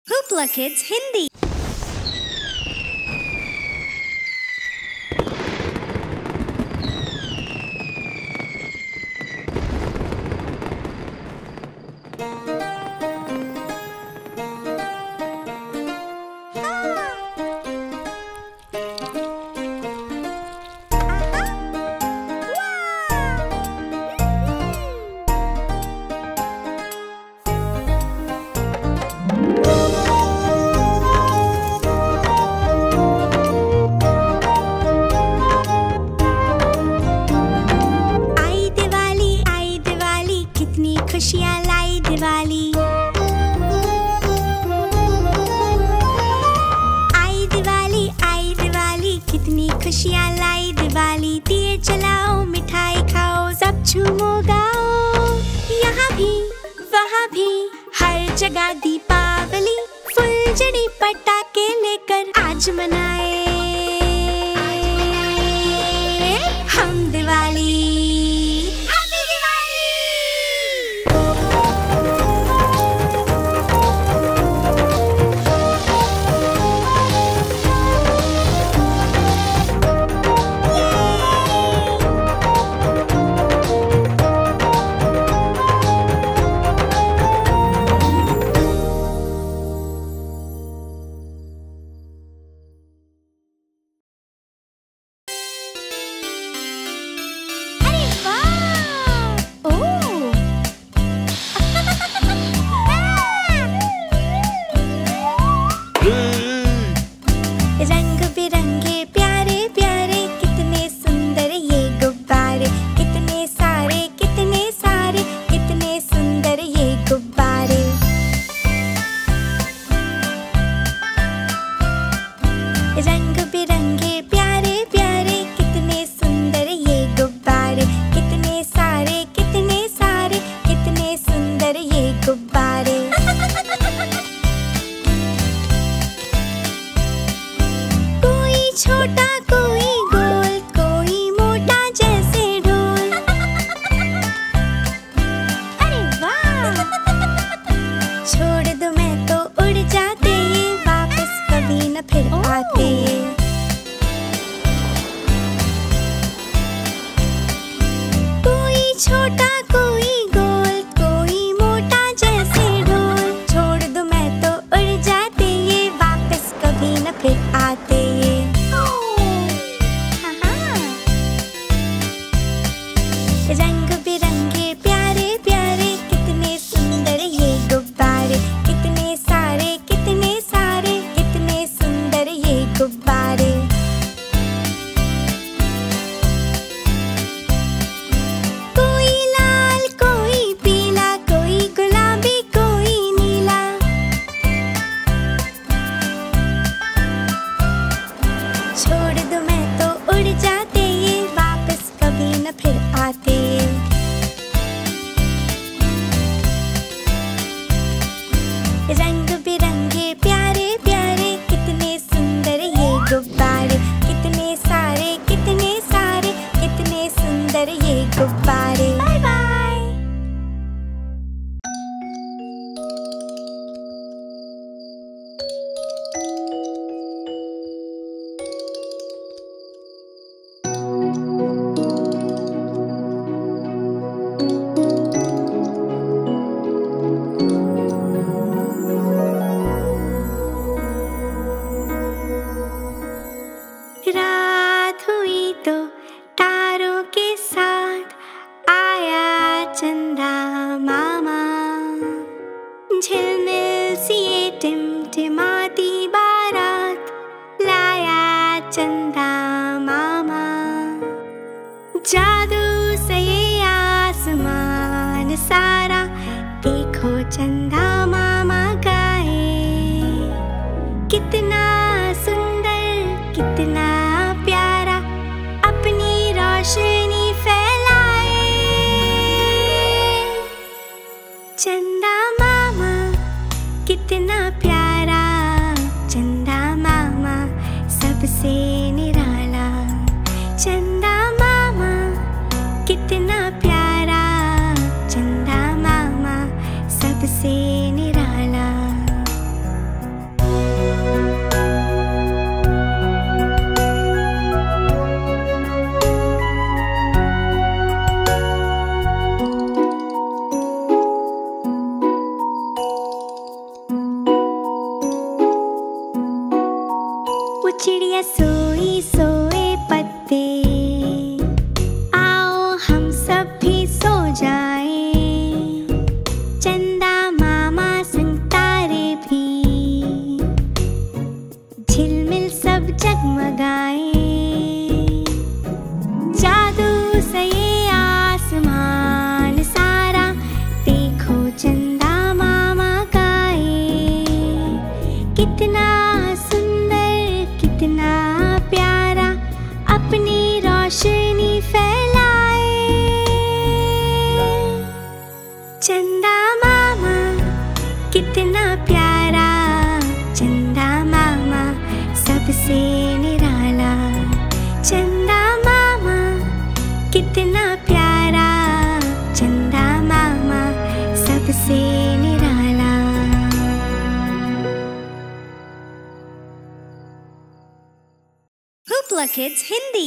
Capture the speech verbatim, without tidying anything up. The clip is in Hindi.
Hoopla Kids Hindi. खुशियाँ लाई दिवाली। आई दिवाली आई दिवाली कितनी खुशियाँ लाई दिवाली। दिए जलाओ मिठाई खाओ सब झूमो गाओ। यहाँ भी वहाँ भी हर जगह दीपावली। फुलझड़ी पटाखे लेकर आज मनाए हम दिवाली। रंग बिरंगे प्यारे प्यारे कितने सुंदर ये गुब्बारे। कितने सारे कितने सारे कितने सुंदर ये गुब्बारे। रंग बिरंगे प्यारे प्यारे कितने सुंदर ये गुब्बारे। कितने सारे कितने सारे कितने सुंदर ये गुब्बारे। छोटा कोई गोल कोई मोटा जैसे ढोल। अरे वाह! छोड़ दो मैं तो उड़ जाते ये वापस कभी न फिर आते। कोई छोटा कोई गोल कोई मोटा जैसे ढोल। छोड़ दो मैं तो उड़ जाते ये वापस कभी न फिर आते। रंग बिरंगे प्यारे प्यारे कितने सुंदर ये गुब्बारे। कितने सारे कितने सारे कितने सुंदर ये गुब्बारे। कोई लाल कोई पीला कोई गुलाबी कोई नीला। छोड़ दो मैं तो उड़ जाते ये वापस कभी न फिर आते। रंग बिरंगे प्यारे प्यारे कितने सुंदर ये गुब्बारे। कितने सारे कितने सारे कितने सुंदर ये गुब्बारे। Bye bye. रात हुई तो तारों के साथ आया चंदा मामा। झिलमिल सी ये टिमटिमाती बारात लाया चंदा मामा। जादू से ये आसमान सारा देखो चंदा मामा गाए। कितना कितना प्यारा अपनी रोशनी फैलाए। चंदा मामा कितना प्यारा चिड़िया सोई सोए पत्ते, आओ हम सब भी सो जाएं। चंदा मामा संग तारे भी झिलमिल सब जगमगाए। जादू से ये आसमान सारा देखो चंदा मामा गाए। कितना कितना प्यारा अपनी रोशनी फैलाए। चंदा मामा कितना प्यारा, चंदा मामा सबसे निराला। चंदा मामा कितना प्यारा, चंदा मामा सबसे निराला। Hoopla Kids Hindi।